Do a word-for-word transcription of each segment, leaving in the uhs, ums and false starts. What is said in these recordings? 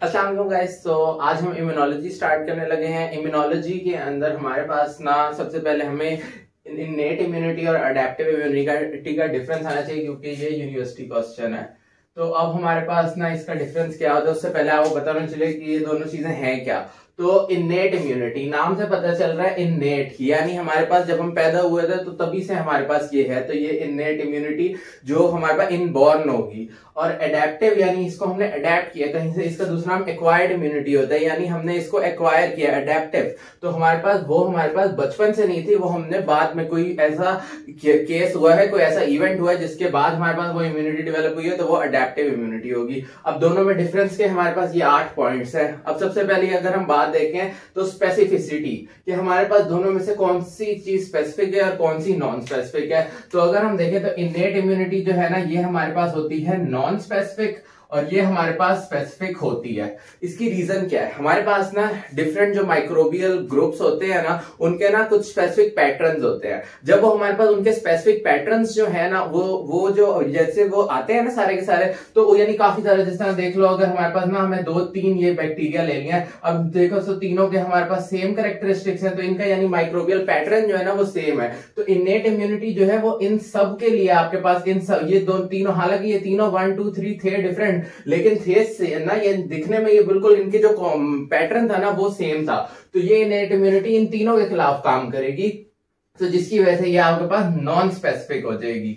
अस्सलाम वालेकुम गाइस। तो आज हम इम्यूनोलॉजी स्टार्ट करने लगे हैं। इम्यूनोलॉजी के अंदर हमारे पास ना सबसे पहले हमें इनेट इम्यूनिटी और अडेप्टिव इम्यूनिटी का डिफरेंस आना चाहिए, क्योंकि ये यूनिवर्सिटी क्वेश्चन है। तो अब हमारे पास ना इसका डिफरेंस क्या होता है, उससे पहले आपको बताना चले कि ये दोनों चीजें हैं क्या। तो इनेट इम्यूनिटी नाम से पता चल रहा है इनेट, यानी हमारे पास जब हम पैदा हुए थे तो तभी से हमारे पास ये है। तो ये इनेट इम्यूनिटी जो हमारे पास इनबॉर्न होगी। और एडेप्टिव यानी इसको हमने अडेप्ट किया कहीं से, इसका दूसरा नाम एक्वायर्ड इम्यूनिटी होता है, यानी हमने इसको एक्वायर किया अडेप्टिव। तो हमारे पास वो हमारे पास बचपन से नहीं थी, वो हमने बाद में कोई ऐसा केस हुआ है, कोई ऐसा इवेंट हुआ है जिसके बाद हमारे पास वो इम्यूनिटी डेवलप हुई है, तो वो अडेप्टिव इम्यूनिटी होगी। अब दोनों में डिफरेंस के हमारे पास ये आठ पॉइंट्स है। अब सबसे पहले अगर हम बात देखें तो स्पेसिफिसिटी, कि हमारे पास दोनों में से कौन सी चीज स्पेसिफिक है और कौन सी नॉन स्पेसिफिक है। तो अगर हम देखें तो इनेट इम्यूनिटी जो है ना, ये हमारे पास होती है नॉन स्पेसिफिक और ये हमारे पास स्पेसिफिक होती है। इसकी रीजन क्या है, हमारे पास ना डिफरेंट जो माइक्रोबियल ग्रुप्स होते हैं ना, उनके ना कुछ स्पेसिफिक पैटर्न्स होते हैं। जब वो हमारे पास उनके स्पेसिफिक पैटर्न्स जो है ना, वो वो जो जैसे वो आते हैं ना सारे के सारे, तो यानी काफी सारे, जिस तरह देख लो अगर हमारे पास ना हमें दो तीन ये बैक्टीरिया ले लिया, अब देखो तो तीनों के हमारे पास सेम कैरेक्टरिस्टिक्स हैं, तो इनका यानी माइक्रोबियल पैटर्न जो है ना वो सेम है। तो इनेट इम्यूनिटी जो है वो इन सब के लिए आपके पास इन सब ये दो तीनों, हालांकि ये तीनों वन टू थ्री थे डिफरेंट, लेकिन थे से ना ये दिखने में ये बिल्कुल इनके जो पैटर्न था ना वो सेम था। तो ये इनेट इम्यूनिटी इन तीनों के खिलाफ काम करेगी, तो जिसकी वजह से ये आपके पास नॉन स्पेसिफिक हो जाएगी।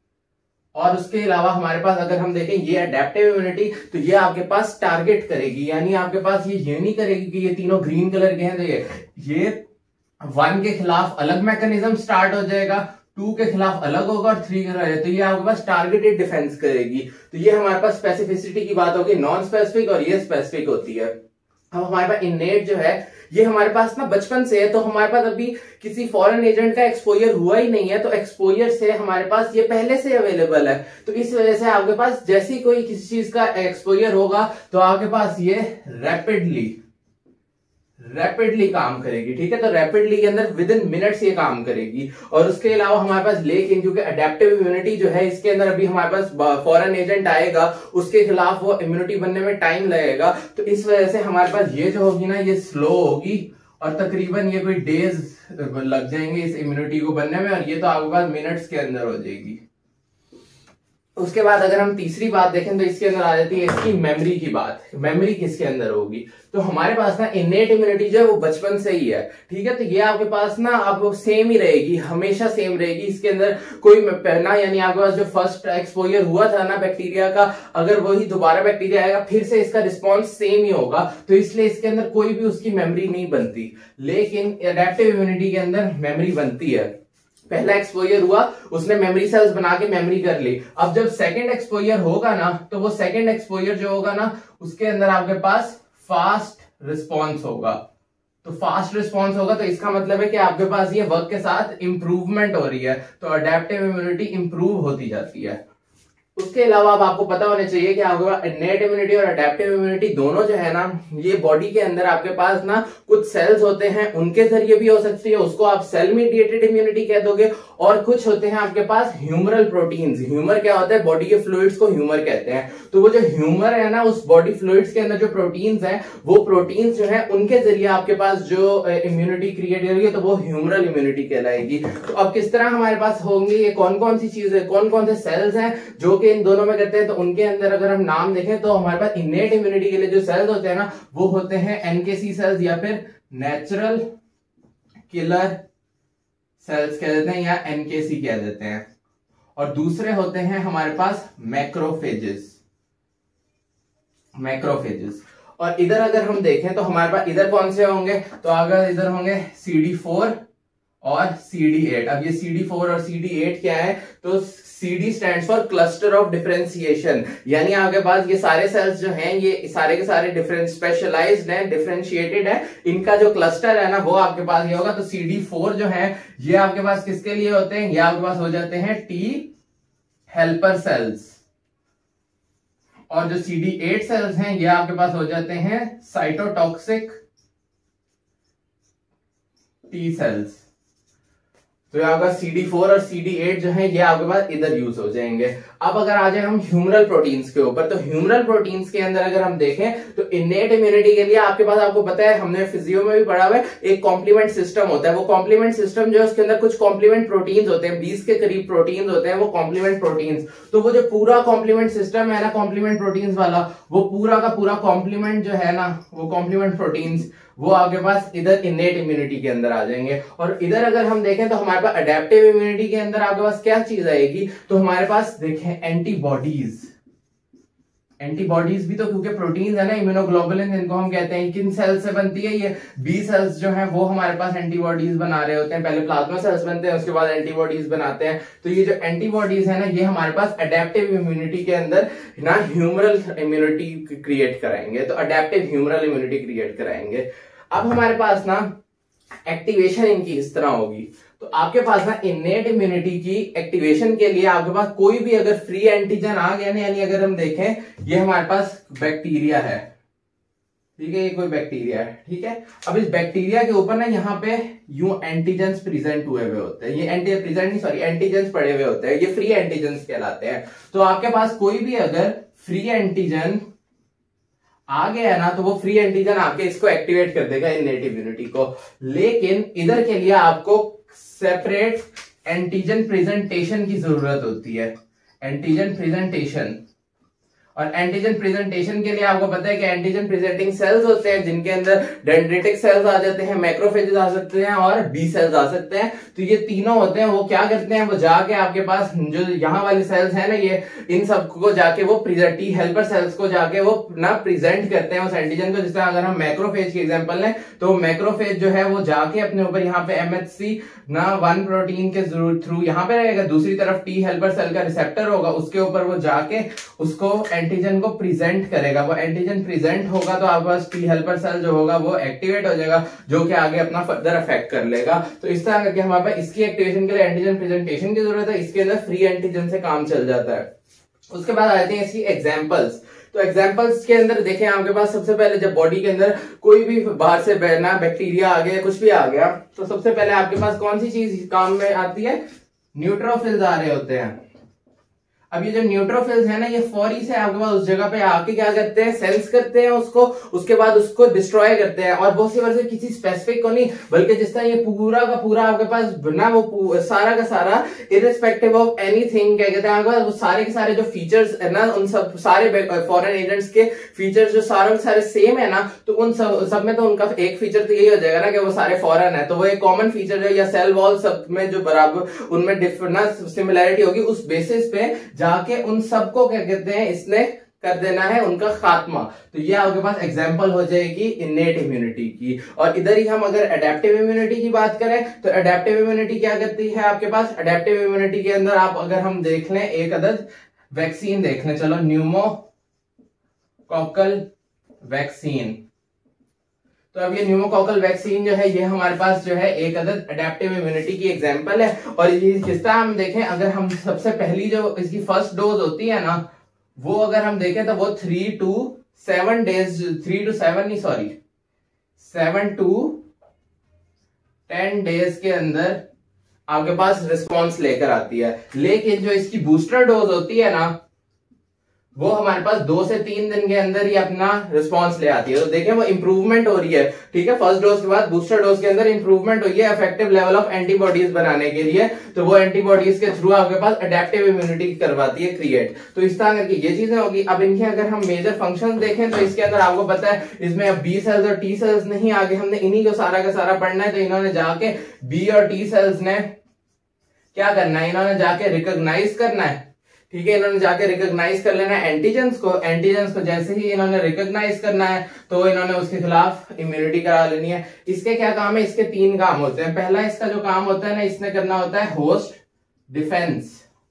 और उसके अलावा हमारे पास अगर हम देखें ये अडेप्टिव इम्यूनिटी, तो ये आपके पास टारगेट करेगी, यानी आपके पास ये ये नहीं करेगी कि ये तीनों ग्रीन कलर के हैं तो ये ये वन के खिलाफ अलग मैकेनिज्म स्टार्ट हो जाएगा, टू के खिलाफ अलग होगा और थ्री के खिलाफ, तो ये आपके पास टारगेटेड डिफेंस करेगी। तो ये हमारे पास स्पेसिफिसिटी की बात होगी, नॉन स्पेसिफिक और ये स्पेसिफिक होती है। अब हमारे पास इनेट जो है ये हमारे पास ना बचपन से है, तो हमारे पास अभी किसी फॉरेन एजेंट का एक्सपोजर हुआ ही नहीं है, तो एक्सपोजर से हमारे पास ये पहले से अवेलेबल है। तो इस वजह से आपके पास जैसी कोई किसी चीज का एक्सपोजर होगा तो आपके पास ये रैपिडली रैपिडली काम करेगी। ठीक है, तो रैपिडली के अंदर विद इन मिनट्स ये काम करेगी। और उसके अलावा हमारे पास लेकिन क्योंकि अडेप्टिव इम्यूनिटी जो है इसके अंदर अभी हमारे पास फॉरेन एजेंट आएगा, उसके खिलाफ वो इम्यूनिटी बनने में टाइम लगेगा, तो इस वजह से हमारे पास ये जो होगी ना ये स्लो होगी और तकरीबन ये कोई डेज लग जाएंगे इस इम्यूनिटी को बनने में, और ये तो आपके पास मिनट्स के अंदर हो जाएगी। उसके बाद अगर हम तीसरी बात देखें तो इसके अंदर आ जाती है इसकी मेमोरी की बात। मेमोरी किसके अंदर होगी, तो हमारे पास ना इनेट इम्यूनिटी जो है वो बचपन से ही है। ठीक है, तो ये आपके पास ना अब सेम ही रहेगी, हमेशा सेम रहेगी। इसके अंदर कोई पहना यानी आपके पास जो फर्स्ट एक्सपोजर हुआ था ना बैक्टीरिया का, अगर वही दोबारा बैक्टीरिया आएगा फिर से इसका रिस्पॉन्स सेम ही होगा, तो इसलिए इसके अंदर कोई भी उसकी मेमोरी नहीं बनती। लेकिन एडेप्टिव इम्यूनिटी के अंदर मेमोरी बनती है। पहला एक्सपोजर हुआ, उसने मेमोरी सेल्स बना के मेमोरी कर ली। अब जब सेकंड एक्सपोजर होगा ना, तो वो सेकंड एक्सपोजर जो होगा ना उसके अंदर आपके पास फास्ट रिस्पॉन्स होगा। तो फास्ट रिस्पॉन्स होगा तो इसका मतलब है कि आपके पास ये वक्त के साथ इंप्रूवमेंट हो रही है, तो अडेप्टिव इम्यूनिटी इंप्रूव होती जाती है। उसके अलावा अब आपको पता होना चाहिए कि आपके पास इनेट इम्यूनिटी और अडेप्टिव इम्यूनिटी दोनों जो है ना, ये बॉडी के अंदर आपके पास ना कुछ सेल्स होते हैं, उनके जरिए भी हो सकती है, उसको आप सेल मीडिएटेड इम्यूनिटी कह दोगे। और कुछ होते हैं आपके पास ह्यूमरल प्रोटीन्स। ह्यूमर क्या होता है, बॉडी के फ्लूइड्स को ह्यूमर कहते हैं। तो वो जो ह्यूमर है ना, उस बॉडी फ्लूइड्स के अंदर जो प्रोटीन्स हैं, वो प्रोटीन्स जो है उनके जरिए आपके पास जो इम्यूनिटी क्रिएट करेगी, तो वो ह्यूमरल इम्यूनिटी कहलाएगी। तो अब किस तरह हमारे पास होंगे, ये कौन कौन सी चीजें, कौन कौन से सेल्स हैं जो इन दोनों में करते हैं, तो उनके अंदर अगर हम नाम देखें तो हमारे पास इनेट इम्यूनिटी के लिए जो सेल्स होते हैं ना, वो होते हैं एनकेसी सेल्स या फिर नेचुरल किलर सेल्स कह देते हैं या एनकेसी कह देते हैं। और दूसरे होते हैं हमारे पास मैक्रोफेजेस मैक्रोफेजेस और इधर अगर हम देखें तो हमारे पास इधर कौन से होंगे, तो अगर इधर होंगे सी डी फोर और सी डी एट। अब ये सी डी फोर और सी डी एट क्या है, तो C D stands for cluster of differentiation, यानी आपके पास ये सारे सेल्स जो हैं ये सारे के सारे डिफरेंट स्पेशलाइज्ड हैं, डिफरेंशिएटेड है, इनका जो क्लस्टर है ना वो आपके पास ये होगा। तो सी डी फोर जो है ये आपके पास किसके लिए होते हैं, ये आपके पास हो जाते हैं टी हेल्पर सेल्स, और जो सी डी एट सेल्स हैं ये आपके पास हो जाते हैं साइटोटॉक्सिक टी सेल्स। तो आपका सी डी फोर और सी डी एट जो है ये आपके पास इधर यूज हो जाएंगे। अब अगर आ जाए हम ह्यूमरल प्रोटीन्स के ऊपर, तो ह्यूमरल प्रोटीन्स के अंदर अगर हम देखें तो इनेट इम्यूनिटी के लिए आपके पास, आपको पता है हमने फिजियो में भी पढ़ा हुआ है, एक कॉम्प्लीमेंट सिस्टम होता है। वो कॉम्प्लीमेंट सिस्टम जो है उसके अंदर कुछ कॉम्प्लीमेंट प्रोटीन्स होते हैं, बीस के करीब प्रोटीन्स होते हैं वो कॉम्प्लीमेंट प्रोटीन्स। तो वो जो पूरा कॉम्प्लीमेंट सिस्टम है ना कॉम्प्लीमेंट प्रोटीन्स वाला, वो पूरा का पूरा कॉम्प्लीमेंट जो है ना वो कॉम्प्लीमेंट प्रोटीन्स वो आपके पास इधर इनेट इम्यूनिटी के अंदर आ जाएंगे। और इधर अगर हम देखें तो हमारे पास अडेप्टिव इम्यूनिटी के अंदर आपके पास क्या चीज आएगी, तो हमारे पास देखें एंटीबॉडीज। एंटीबॉडीज भी तो क्योंकि प्रोटीन्स है ना, इम्यूनोग्लोबुलिन जिनको हम कहते हैं, किन सेल से बनती है, ये बी सेल्स जो है वो हमारे पास एंटीबॉडीज बना रहे होते हैं। पहले प्लाज्मा सेल्स बनते हैं, उसके बाद एंटीबॉडीज बनाते हैं। तो ये जो एंटीबॉडीज है ना ये हमारे पास अडेप्टिव इम्यूनिटी के अंदर ना ह्यूमरल इम्यूनिटी क्रिएट कराएंगे, तो अडेप्टिव ह्यूमरल इम्यूनिटी क्रिएट कराएंगे। अब हमारे पास ना एक्टिवेशन इनकी इस तरह होगी, तो आपके पास ना इनेट इम्यूनिटी की एक्टिवेशन के लिए आपके पास कोई भी अगर फ्री एंटीजन आ गया ना, यानी अगर हम देखें ये हमारे पास बैक्टीरिया है, ठीक है, ये कोई बैक्टीरिया है, ठीक है। अब इस बैक्टीरिया के ऊपर ना यहाँ पे यूं एंटीजेंस प्रेजेंट हुए हुए होते हैं, ये एंटी प्रेजेंट नहीं सॉरी एंटीजेंस पड़े हुए होते हैं, ये फ्री एंटीजेंस कहलाते हैं। तो आपके पास कोई भी अगर फ्री एंटीजन आ गया है ना तो वो फ्री एंटीजन आके इसको एक्टिवेट कर देगा इनेट इम्यूनिटी को। लेकिन इधर के लिए आपको सेपरेट एंटीजन प्रेजेंटेशन की जरूरत होती है, एंटीजन प्रेजेंटेशन। और एंटीजन प्रेजेंटेशन के लिए आपको पता है कि एंटीजन प्रेजेंटिंग सेल्स होते हैं जिनके अंदर डेंड्रिटिक सेल्स आ जाते हैं, मैक्रोफेजेस आ सकते हैं और बी सेल्स आ सकते हैं। तो ये तीनों होते हैं, वो क्या करते हैं, वो जाके आपके पास जो यहाँ वाली सेल्स है ना ये इन सबको जाके वो टी हेल्पर सेल्स को जाके वो ना प्रेजेंट करते हैं उस एंटीजन को। जिस तरह अगर हम मैक्रोफेज की एग्जांपल लें तो मैक्रोफेज जो है वो जाके अपने ऊपर यहाँ पे एमएचसी ना वन प्रोटीन के थ्रू यहाँ पे रहेगा, दूसरी तरफ टी हेल्पर सेल का रिसेप्टर होगा, उसके ऊपर वो जाके उसको एंटीजन को प्रेजेंट करेगा। वो एंटीजन प्रेजेंट होगा तो आपके पास टी हेल्पर सेल जो होगा वो एक्टिवेट हो जाएगा, जो कि आगे अपना फर्दर इफेक्ट कर लेगा। तो इस तरह करके हमारे पास इसकी एक्टिवेशन के लिए एंटीजन प्रेजेंटेशन की जरूरत है, इसके अंदर फ्री एंटीजन से काम चल जाता है। उसके बाद आते हैं इसकी एग्जाम्पल्स। तो एग्जाम्पल्स के अंदर देखें आपके पास सबसे पहले जब बॉडी के अंदर कोई भी बाहर से बैठना बैक्टीरिया आ गया कुछ भी आ गया तो सबसे पहले आपके पास कौन सी चीज काम में आती है, न्यूट्रोफिल्स आ रहे होते हैं। अब ये जो न्यूट्रोफिल्स है ना ये फौरी से आपके पास उस जगह पे आके क्या करते हैं, सेंस करते हैं उसको, उसके बाद उसको डिस्ट्रॉय करते हैं। और बहुत सी बार से किसी स्पेसिफिक को नहीं बल्कि जिस तरह ये पूरा का पूरा आपके पास ना वो सारा का सारा इरिस्पेक्टिव ऑफ एनीथिंग क्या कहते हैं आपके पास वो सारे के सारे जो फीचर्स है ना उन सब सारे फॉरेन एजेंट्स के फीचर्स जो सारे सारे सेम है ना, तो उन सब सब में तो उनका एक फीचर तो यही हो जाएगा ना कि वो सारे फॉरेन है, तो वो एक कॉमन फीचर जो या सेल वॉल सब में जो बराबर उनमें डिफरेंट सिमिलैरिटी होगी उस बेसिस पे जाके उन सबको क्या कहते हैं इसने कर देना है उनका खात्मा। तो ये आपके पास एग्जांपल हो जाएगी इनेट इम्यूनिटी की। और इधर ही हम अगर अडेप्टिव इम्यूनिटी की बात करें तो अडेप्टिव इम्यूनिटी क्या करती है आपके पास, अडेप्टिव इम्यूनिटी के अंदर आप अगर हम देख लें एक अदद वैक्सीन देख लें, चलो न्यूमोकॉकल वैक्सीन। तो अब ये न्यूमोकॉकल वैक्सीन जो है ये हमारे पास जो है एक अदद अडेप्टिव इम्यूनिटी की एग्जांपल है। और ये किस तरह हम देखें, अगर हम सबसे पहली जो इसकी फर्स्ट डोज होती है ना वो अगर हम देखें तो वो three two seven days three two seven नहीं sorry seven two ten days के अंदर आपके पास रिस्पॉन्स लेकर आती है। लेकिन जो इसकी बूस्टर डोज होती है ना वो हमारे पास दो से तीन दिन के अंदर ही अपना रिस्पांस ले आती है। तो देखें वो इंप्रूवमेंट हो रही है, ठीक है, फर्स्ट डोज के बाद बूस्टर डोज के अंदर इंप्रूवमेंट हुई है इफेक्टिव लेवल ऑफ एंटीबॉडीज बनाने के लिए। तो वो एंटीबॉडीज के थ्रू आपके पास अडेप्टिव इम्यूनिटी करवाती है क्रिएट। तो इस तरह करके ये चीजें होगी। अब इनके अगर हम मेजर फंक्शन देखें तो इसके अंदर आपको पता है इसमें अब बी सेल्स और टी सेल्स नहीं, आगे हमने इन्हीं को सारा का सारा पढ़ना है। तो इन्होंने जाके बी और टी सेल्स ने क्या करना है, इन्होंने जाके रिकॉग्नाइज करना है, ठीक है, इन्होंने जाके रिकॉग्नाइज कर लेना है एंटीजेंस को। एंटीजेंस को जैसे ही इन्होंने रिकॉग्नाइज करना है तो इन्होंने उसके खिलाफ इम्यूनिटी करा लेनी है। इसके क्या काम है, इसके तीन काम होते हैं। पहला इसका जो काम होता है ना इसने करना होता है होस्ट डिफेंस।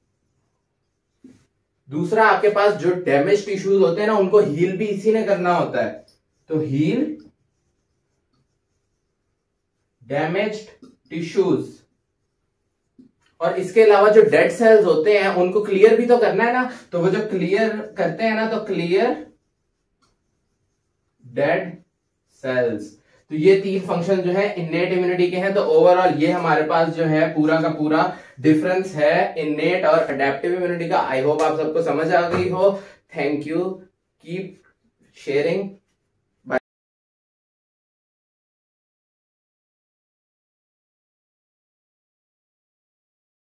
दूसरा आपके पास जो डैमेज टिश्यूज होते हैं ना उनको हील भी इसी ने करना होता है। तो हील डैमेज्ड टिश्यूज। और इसके अलावा जो डेड सेल्स होते हैं उनको क्लियर भी तो करना है ना, तो वो जो क्लियर करते हैं ना तो क्लियर डेड सेल्स। तो ये तीन फंक्शन जो है इननेट इम्यूनिटी के हैं। तो ओवरऑल ये हमारे पास जो है पूरा का पूरा डिफरेंस है इननेट और अडेप्टिव इम्यूनिटी का। आई होप आप सबको समझ आ गई हो। Thank you, keep sharing.